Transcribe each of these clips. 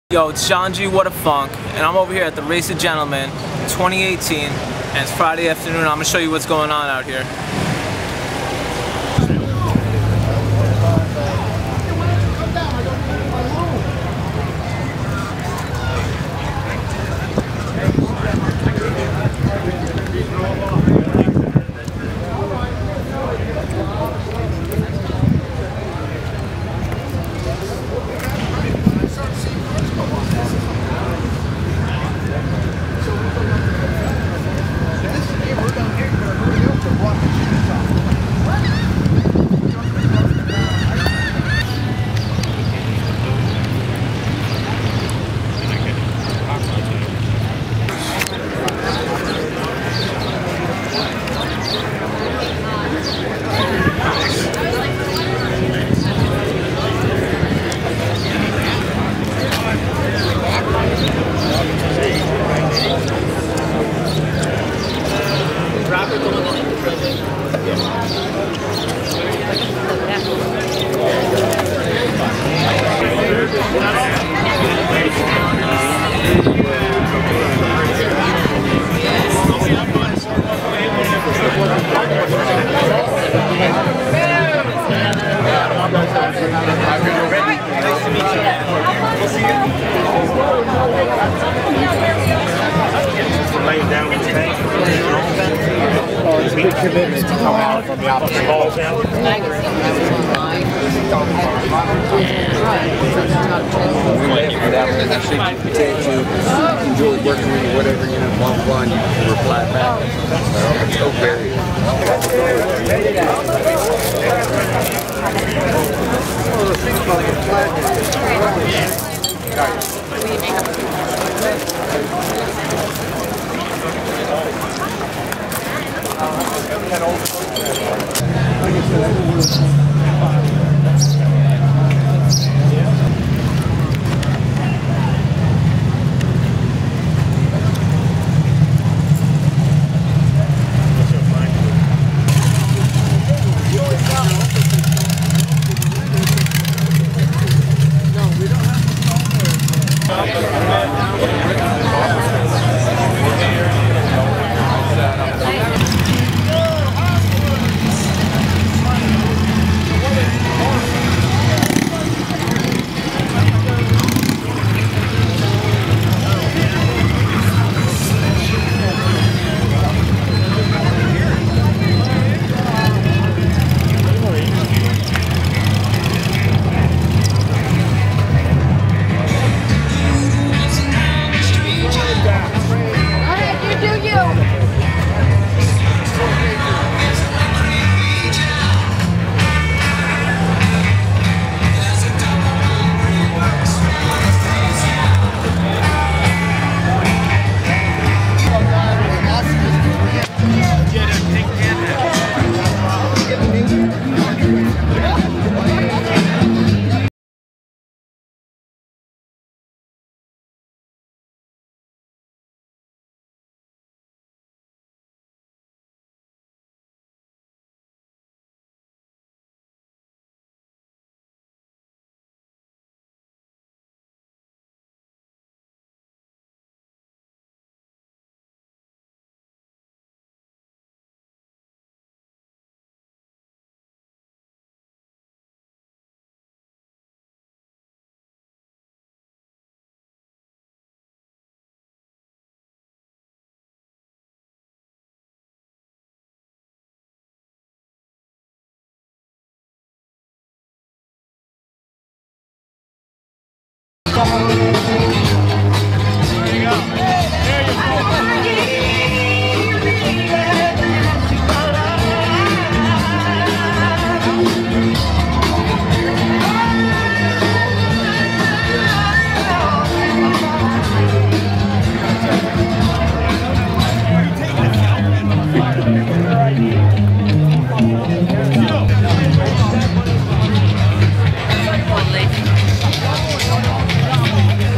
Yo, it's John G. What a Funk, and I'm over here at the Race of Gentlemen 2018, and it's Friday afternoon. I'm going to show you what's going on out here. It's a big commitment to come out from the opposite balls now. We went for that one. I think you take to enjoy working with you, whatever, you know, blah, blah, and you can reply back. So very. There you go. There you go.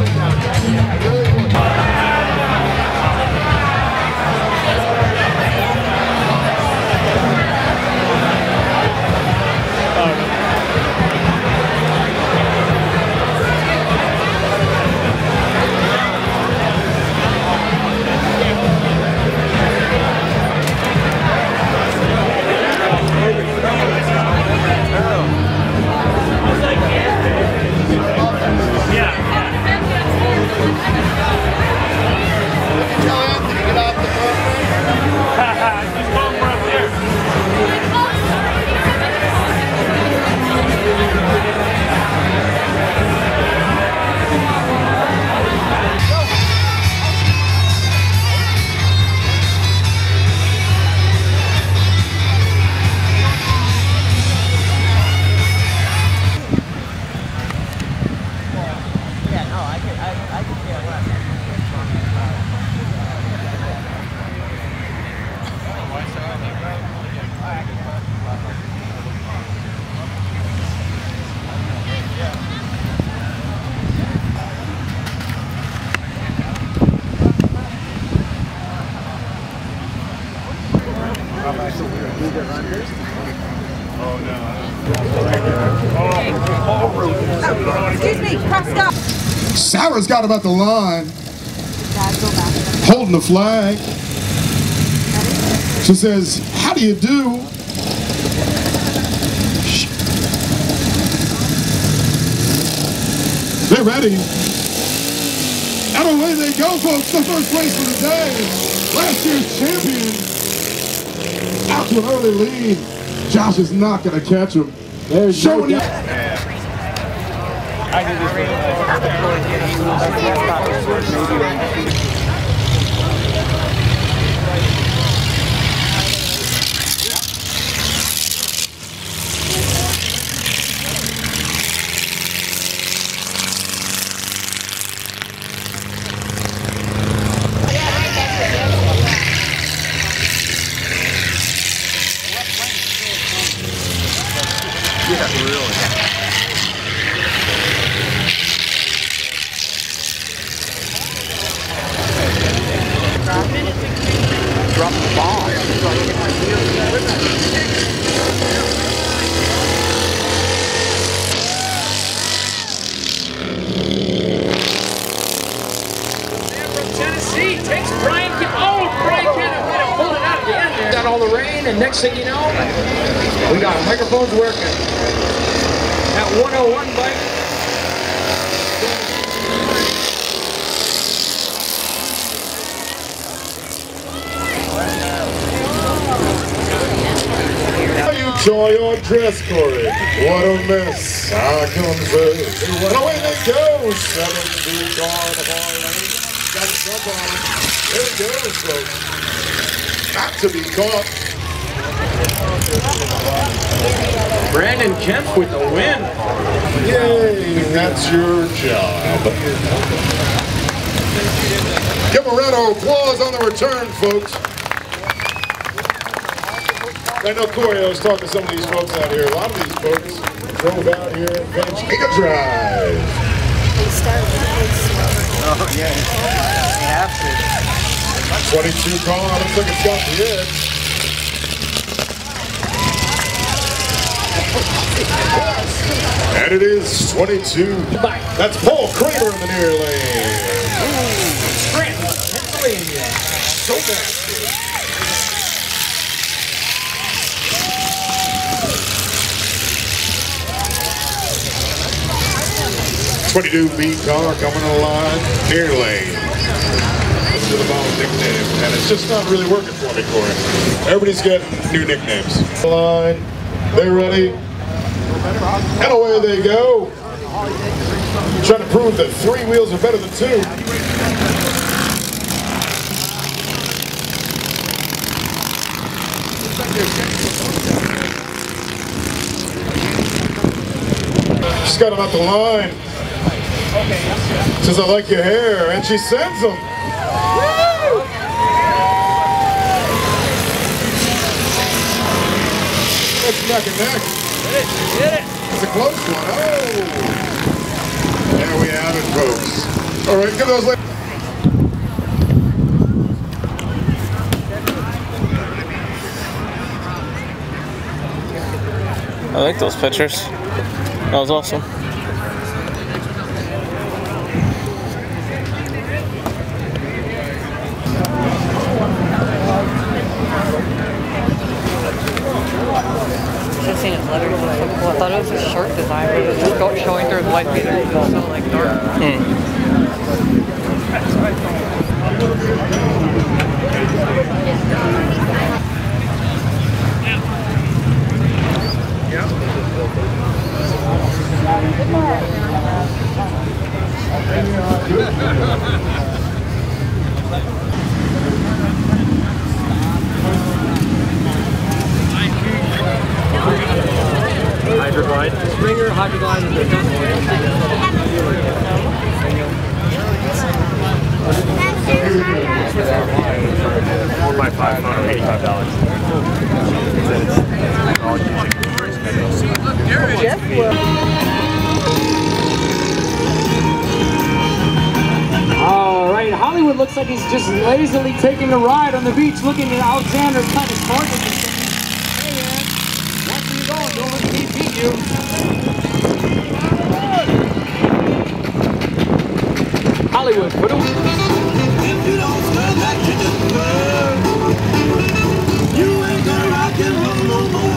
Excuse me, Prescott. Sarah's got him at the line, holding the flag. She says, "How do you do?" They're ready. And away they go, folks. The first race of the day. Last year's champion. Out to an early lead. Josh is not going to catch him. There's showing you. I did this Drop the ball. Tennessee takes Brian. Oh, Brian Cannon pulled it out at the end there. Got all the rain, and next thing you know, we got microphones working. That 101 bike. Enjoy your dress, Corey. What a mess. I confess. And away they go. 7-2 car the ball lane. Got a jump on it. There it goes, folks. Not to be caught. Brandon Kemp with the win. Yay, that's your job. Give a round of applause on the return, folks. I know Corey, I was talking to some of these folks out here. A lot of these folks drove out here and finished Mega Drive. Oh, yeah. You have to. 22 car, looks like it's got the edge. And it is 22. That's Paul Kramer in the near lane. Scranton, Pennsylvania. So nasty. 22 B car coming alive, near lane. To the ball nickname, and it's just not really working for me, Corey. Everybody's getting new nicknames. Line, they're ready, and away they go. Trying to prove that 3 wheels are better than 2. She's got him at the line. Says, "I like your hair," and she sends him. Woo! It's neck and neck. Did it. It's a close one. Oh! There we have it, folks. All right, give those ladies. I like those pictures. That was awesome. I've seen his letters. Well, I thought it was his shirt design, but it was just showing through his white beater. It was so like dark. Hydroglide. Springer, Hydroglide, and the 5 photo, $85. All right, Hollywood looks like he's just lazily taking a ride on the beach, looking at Alexander kind of smart. Hey man, that's where you're going. Don't let me beat you. Hollywood, what do we? If you don't turn back to the world, you ain't gonna rock and roll no more.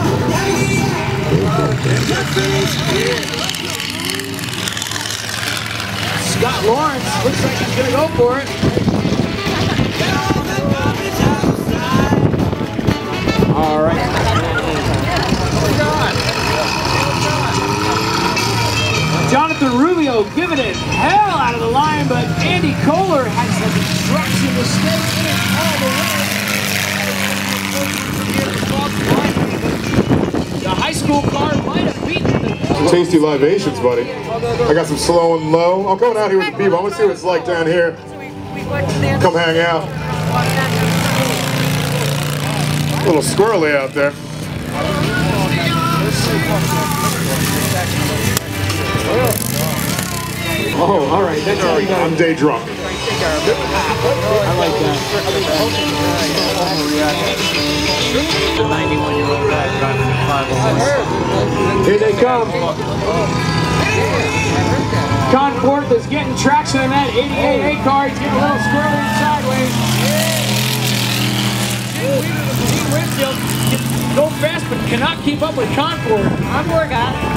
Scott Lawrence looks like he's gonna go for it. All right. Jonathan Rubio giving it hell out of the line, but Andy Kohler has a destruction to stay in all the way. The high school car might have beaten the Some tasty libations, buddy. I got some slow and low. I'm coming out here with the people. I want to see what it's like down here. Come hang out. A little squirrely out there. Oh, all right. That's how you got. I'm day drunk. I like that. The 91-year-old guy driving the 501. Here they come. Conforth is getting traction in that 88A car. He's getting a little squirrely and sideways. Team Winfield can go fast, but cannot keep up with Conforth. I'm working on it.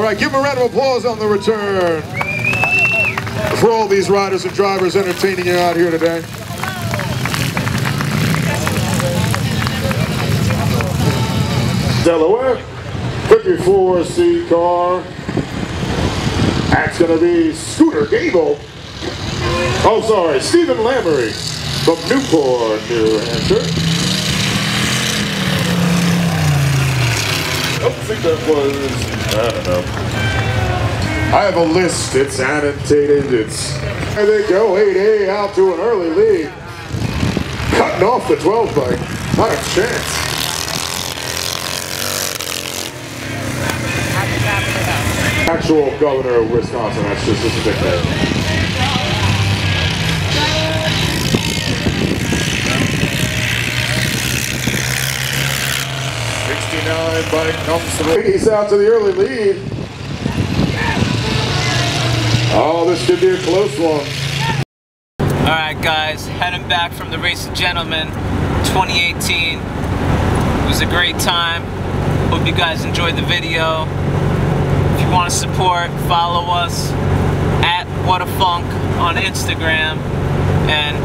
right, give them a round of applause on the return for all these riders and drivers entertaining you out here today. Delaware, 54C car. That's going to be Scooter Gable. Oh, sorry, Stephen Lambery from Newport, New Hampshire. I don't think that was, I don't know. I have a list, it's annotated, there they go, 8A out to an early lead. Cutting off the 12 bike, not a chance. Actual governor of Wisconsin, that's just his nickname. Bike comes through. He's out to the early lead. Oh, this could be a close one. Alright guys, heading back from the Race of Gentlemen 2018. It was a great time. Hope you guys enjoyed the video. If you want to support, follow us at WhatAFunk on Instagram and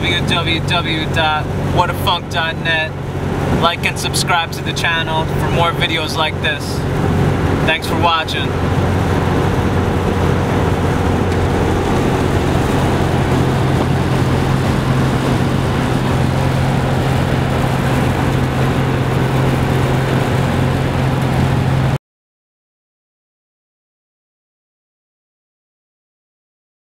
www.whatafunk.net. Like and subscribe to the channel for more videos like this. Thanks for watching.